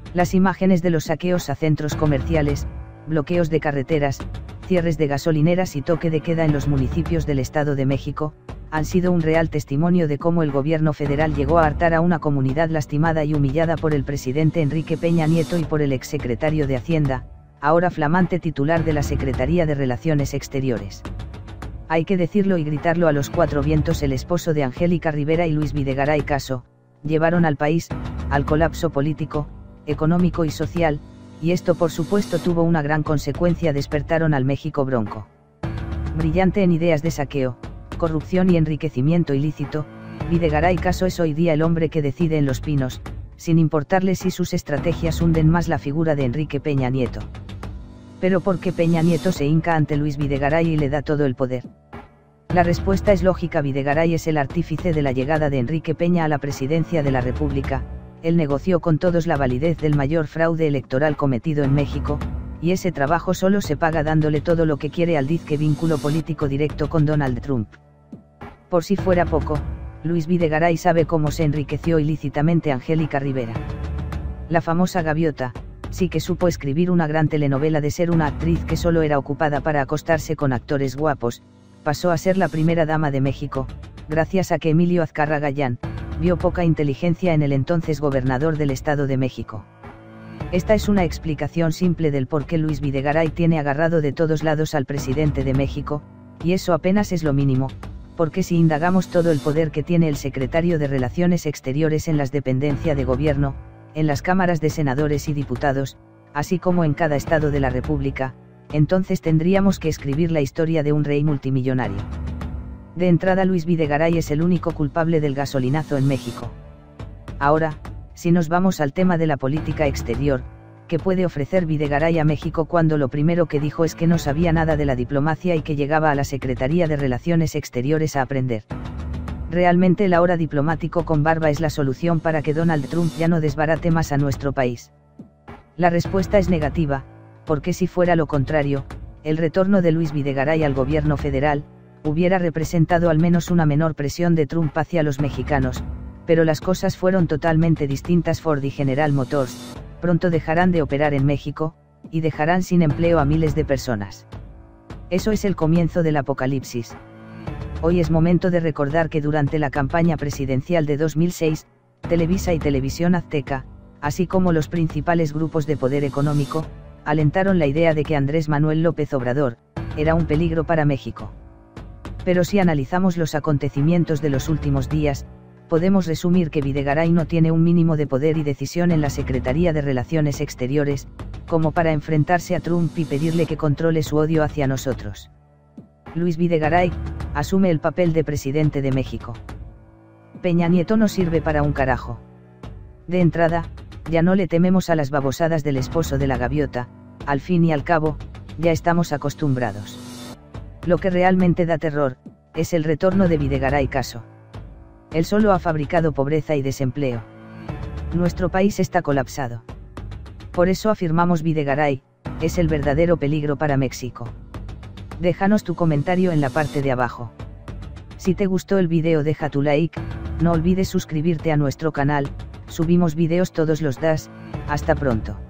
Las imágenes de los saqueos a centros comerciales, bloqueos de carreteras, cierres de gasolineras y toque de queda en los municipios del Estado de México, han sido un real testimonio de cómo el gobierno federal llegó a hartar a una comunidad lastimada y humillada por el presidente Enrique Peña Nieto y por el exsecretario de Hacienda, ahora flamante titular de la Secretaría de Relaciones Exteriores. Hay que decirlo y gritarlo a los cuatro vientos: el esposo de Angélica Rivera y Luis Videgaray Caso, llevaron al país, al colapso político, económico y social, y esto por supuesto tuvo una gran consecuencia: despertaron al México bronco. Brillante en ideas de saqueo, corrupción y enriquecimiento ilícito, Videgaray Caso es hoy día el hombre que decide en Los Pinos, sin importarle si sus estrategias hunden más la figura de Enrique Peña Nieto. Pero ¿por qué Peña Nieto se hinca ante Luis Videgaray y le da todo el poder? La respuesta es lógica: Videgaray es el artífice de la llegada de Enrique Peña a la presidencia de la República. Él negoció con todos la validez del mayor fraude electoral cometido en México, y ese trabajo solo se paga dándole todo lo que quiere al disque vínculo político directo con Donald Trump. Por si fuera poco, Luis Videgaray sabe cómo se enriqueció ilícitamente Angélica Rivera. La famosa gaviota, sí que supo escribir una gran telenovela. De ser una actriz que solo era ocupada para acostarse con actores guapos, pasó a ser la primera dama de México, gracias a que Emilio Azcárraga Gallán vio poca inteligencia en el entonces gobernador del Estado de México. Esta es una explicación simple del por qué Luis Videgaray tiene agarrado de todos lados al presidente de México, y eso apenas es lo mínimo, porque si indagamos todo el poder que tiene el secretario de Relaciones Exteriores en las dependencias de gobierno, en las cámaras de senadores y diputados, así como en cada estado de la República, entonces tendríamos que escribir la historia de un rey multimillonario. De entrada, Luis Videgaray es el único culpable del gasolinazo en México. Ahora, si nos vamos al tema de la política exterior, ¿qué puede ofrecer Videgaray a México cuando lo primero que dijo es que no sabía nada de la diplomacia y que llegaba a la Secretaría de Relaciones Exteriores a aprender? ¿Realmente el ahora diplomático con barba es la solución para que Donald Trump ya no desbarate más a nuestro país? La respuesta es negativa, porque si fuera lo contrario, el retorno de Luis Videgaray al gobierno federal hubiera representado al menos una menor presión de Trump hacia los mexicanos, pero las cosas fueron totalmente distintas. Ford y General Motors pronto dejarán de operar en México, y dejarán sin empleo a miles de personas. Eso es el comienzo del apocalipsis. Hoy es momento de recordar que durante la campaña presidencial de 2006, Televisa y Televisión Azteca, así como los principales grupos de poder económico, alentaron la idea de que Andrés Manuel López Obrador era un peligro para México. Pero si analizamos los acontecimientos de los últimos días, podemos resumir que Videgaray no tiene un mínimo de poder y decisión en la Secretaría de Relaciones Exteriores, como para enfrentarse a Trump y pedirle que controle su odio hacia nosotros. Luis Videgaray asume el papel de presidente de México. Peña Nieto no sirve para un carajo. De entrada, ya no le tememos a las babosadas del esposo de la gaviota, al fin y al cabo, ya estamos acostumbrados. Lo que realmente da terror es el retorno de Videgaray Caso. Él solo ha fabricado pobreza y desempleo. Nuestro país está colapsado. Por eso afirmamos: Videgaray es el verdadero peligro para México. Déjanos tu comentario en la parte de abajo. Si te gustó el video, deja tu like, no olvides suscribirte a nuestro canal, subimos videos todos los días. Hasta pronto.